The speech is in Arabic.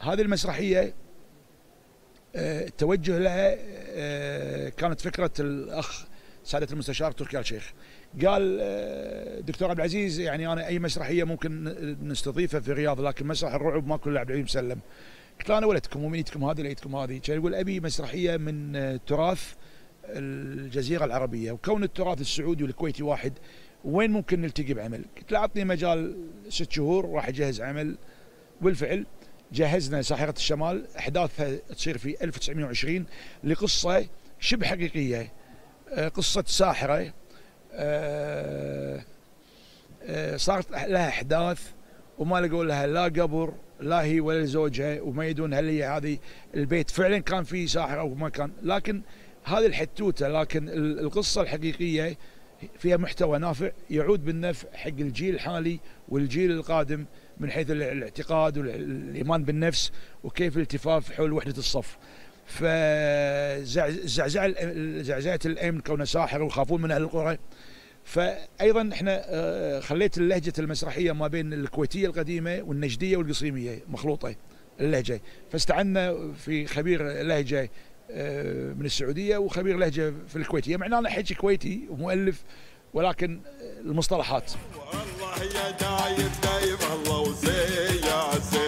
هذه المسرحية التوجه لها كانت فكرة الأخ سعادة المستشار تركي آل الشيخ. قال دكتور عبد العزيز يعني أنا أي مسرحية ممكن نستضيفها في الرياض، لكن مسرح الرعب ما كل عبد العزيز مسلم. قلت له أنا ولدكم ومنيتكم هذه لقيتكم هذه. كان يقول أبي مسرحية من تراث الجزيرة العربية، وكون التراث السعودي والكويتي واحد وين ممكن نلتقي بعمل؟ قلت له أعطني مجال 6 شهور راح أجهز عمل. بالفعل جهزنا ساحرة الشمال، أحداثها تصير في 1920 لقصة شبه حقيقية، قصة ساحرة صارت لها أحداث وما لقوا لها لا قبر لا هي ولا زوجها، وما يدون هل هي هذه البيت فعلا كان فيه ساحر أو ما كان، لكن هذه الحتوتة. لكن القصة الحقيقية فيها محتوى نافع يعود بالنفع حق الجيل الحالي والجيل القادم من حيث الاعتقاد والإيمان بالنفس وكيف الالتفاف حول وحدة الصف. فزعزعة الأمن كونه ساحر ويخافون من أهل القرى. فأيضا احنا خليت اللهجة المسرحية ما بين الكويتية القديمة والنجدية والقصيمية مخلوطة اللهجة، فاستعنا في خبير لهجة من السعودية وخبير لهجة في الكويتية، مع أنا حكي كويتي ومؤلف ولكن المصطلحات. والله يا دايب دايب الله وزي